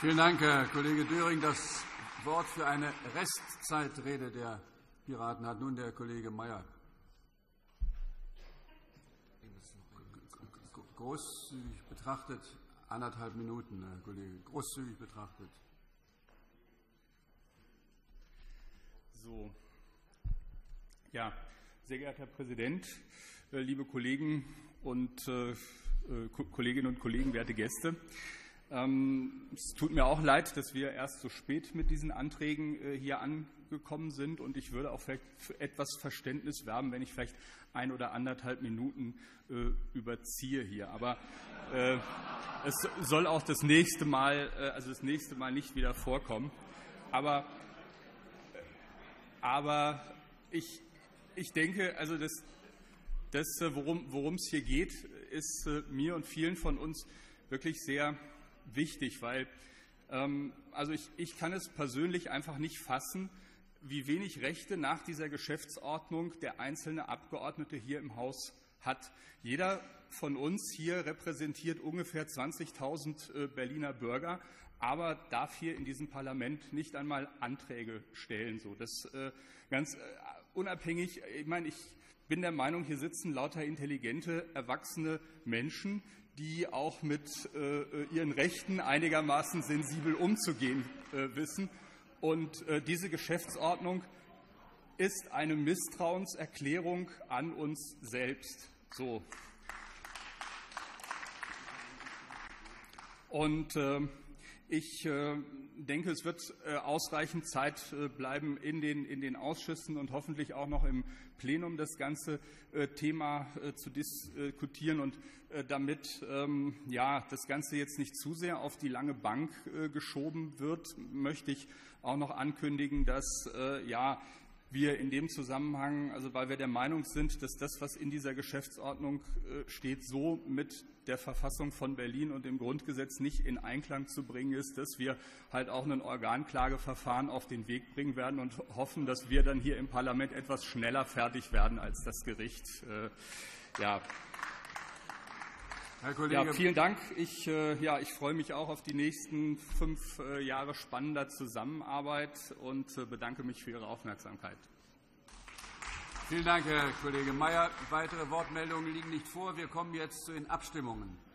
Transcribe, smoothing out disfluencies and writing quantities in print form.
Vielen Dank, Herr Kollege Döring. Das Wort für eine Restzeitrede der Piraten hat nun der Kollege Mayer. Großzügig betrachtet 1,5 Minuten, Herr Kollege. Großzügig betrachtet. So. Ja, sehr geehrter Herr Präsident, liebe Kolleginnen und Kollegen, werte Gäste! Es tut mir auch leid, dass wir erst so spät mit diesen Anträgen hier angekommen sind, und ich würde auch vielleicht für etwas Verständnis werben, wenn ich vielleicht 1 oder 1,5 Minuten überziehe hier. Aber es soll auch das nächste Mal nicht wieder vorkommen. Aber ich denke, also worum es hier geht, ist mir und vielen von uns wirklich sehr wichtig, weil ich kann es persönlich einfach nicht fassen, wie wenig Rechte nach dieser Geschäftsordnung der einzelne Abgeordnete hier im Haus hat. Jeder von uns hier repräsentiert ungefähr 20.000 Berliner Bürger, aber darf hier in diesem Parlament nicht einmal Anträge stellen. So, das ganz unabhängig. Ich meine, ich bin der Meinung, hier sitzen lauter intelligente, erwachsene Menschen, die auch mit ihren Rechten einigermaßen sensibel umzugehen wissen. Und diese Geschäftsordnung ist eine Misstrauenserklärung an uns selbst. So. Und ich denke, es wird ausreichend Zeit bleiben in den Ausschüssen und hoffentlich auch noch im Plenum das ganze Thema zu diskutieren. Und damit das Ganze jetzt nicht zu sehr auf die lange Bank geschoben wird, möchte ich auch noch ankündigen, dass wir in dem Zusammenhang, also weil wir der Meinung sind, dass das, was in dieser Geschäftsordnung steht, so mit der Verfassung von Berlin und dem Grundgesetz nicht in Einklang zu bringen ist, dass wir halt auch ein Organklageverfahren auf den Weg bringen werden und hoffen, dass wir dann hier im Parlament etwas schneller fertig werden als das Gericht. Herr Kollege. Vielen Dank. Ich freue mich auch auf die nächsten 5 Jahre spannender Zusammenarbeit und bedanke mich für Ihre Aufmerksamkeit. Vielen Dank, Herr Kollege Mayer. Weitere Wortmeldungen liegen nicht vor. Wir kommen jetzt zu den Abstimmungen.